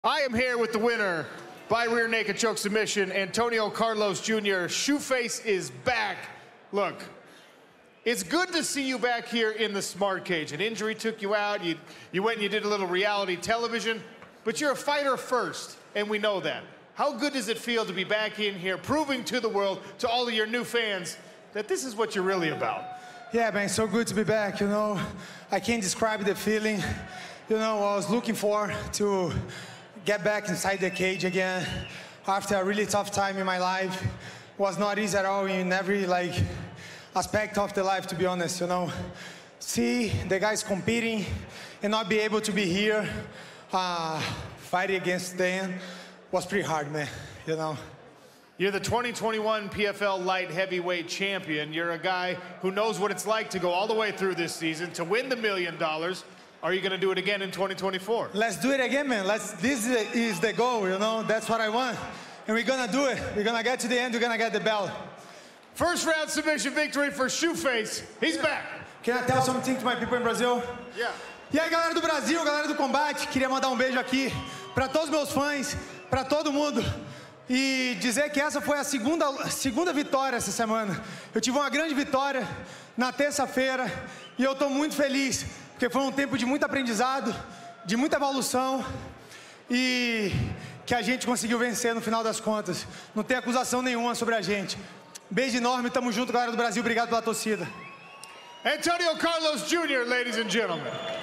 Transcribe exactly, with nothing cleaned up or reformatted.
I am here with the winner by rear naked choke submission, Antonio Carlos Junior Shoeface is back. Look, it's good to see you back here in the Smart Cage. An injury took you out. You, you went and you did a little reality television, but you're a fighter first, and we know that. How good does it feel to be back in here, proving to the world, to all of your new fans, that this is what you're really about? Yeah, man, so good to be back, you know. I can't describe the feeling, you know, I was looking for to get back inside the cage again after a really tough time in my life. It was not easy at all in every, like, aspect of the life, to be honest, you know. See the guys competing and not be able to be here uh, fighting against them was pretty hard, man, you know. You're the twenty twenty-one P F L light heavyweight champion. You're a guy who knows what it's like to go all the way through this season, to win the million dollars. Are you going to do it again in twenty twenty-four? Let's do it again, man. Let's, this is the goal, you know. That's what I want. And we're going to do it. We're going to get to the end. We're going to get the belt. First round submission victory for Shoeface. He's back. Can I tell something to my people in Brazil? Yeah. E aí, galera do Brasil, galera do combate, queria mandar um beijo aqui para todos os meus fãs, para todo mundo. E dizer que essa foi a segunda, segunda vitória essa semana. Eu tive uma grande vitória na terça-feira e eu estou muito feliz, porque foi um tempo de muito aprendizado, de muita evolução e que a gente conseguiu vencer no final das contas. Não tem acusação nenhuma sobre a gente. Beijo enorme, tamo junto, galera do Brasil. Obrigado pela torcida. Antonio Carlos Junior, ladies and gentlemen.